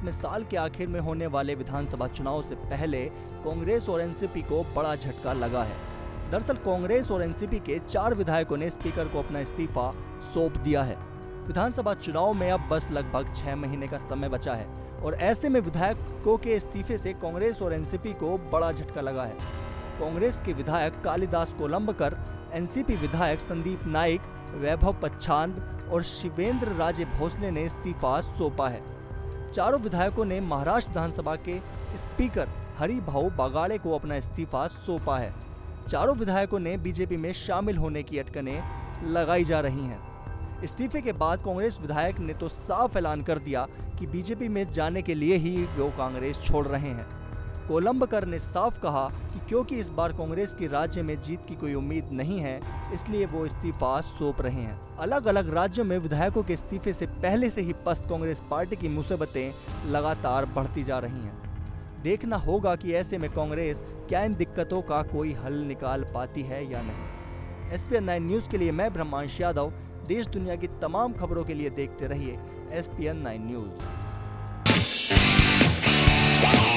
में साल के आखिर में होने वाले विधानसभा चुनाव से पहले कांग्रेस और एनसीपी को बड़ा झटका लगा है। दरअसल कांग्रेस और एनसीपी के 4 विधायकों ने स्पीकर को अपना इस्तीफा सौंप दिया है। विधानसभा चुनाव में अब बस लगभग 6 महीने का समय बचा है और ऐसे में विधायकों के इस्तीफे से कांग्रेस और एनसीपी को बड़ा झटका लगा है। कांग्रेस के विधायक कालिदास कोलंबकर, एनसीपी विधायक संदीप नाइक, वैभव पच्छाद और शिवेंद्र राजे भोसले ने इस्तीफा सौंपा है। चारों विधायकों ने महाराष्ट्र विधानसभा के स्पीकर हरिभाऊ बागाड़े को अपना इस्तीफा सौंपा है। चारों विधायकों ने बीजेपी में शामिल होने की अटकनें लगाई जा रही हैं। इस्तीफे के बाद कांग्रेस विधायक ने तो साफ ऐलान कर दिया कि बीजेपी में जाने के लिए ही वो कांग्रेस छोड़ रहे हैं। कोलंबकर ने साफ कहा कि क्योंकि इस बार कांग्रेस की राज्य में जीत की कोई उम्मीद नहीं है, इसलिए वो इस्तीफा सौंप रहे हैं। अलग अलग राज्यों में विधायकों के इस्तीफे से पहले से ही पस्त कांग्रेस पार्टी की मुसीबतें लगातार बढ़ती जा रही हैं। देखना होगा कि ऐसे में कांग्रेस क्या इन दिक्कतों का कोई हल निकाल पाती है या नहीं। SPN 9 न्यूज के लिए मैं ब्रह्मांश यादव। देश दुनिया की तमाम खबरों के लिए देखते रहिए SPN 9 न्यूज।